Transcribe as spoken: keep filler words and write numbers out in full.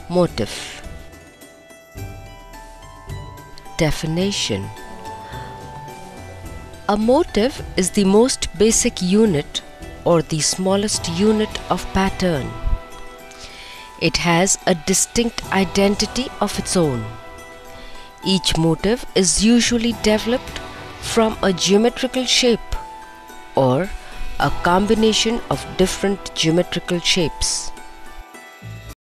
Motif. Definition. A motif is the most basic unit or the smallest unit of pattern. It has a distinct identity of its own. Each motif is usually developed from a geometrical shape or a combination of different geometrical shapes.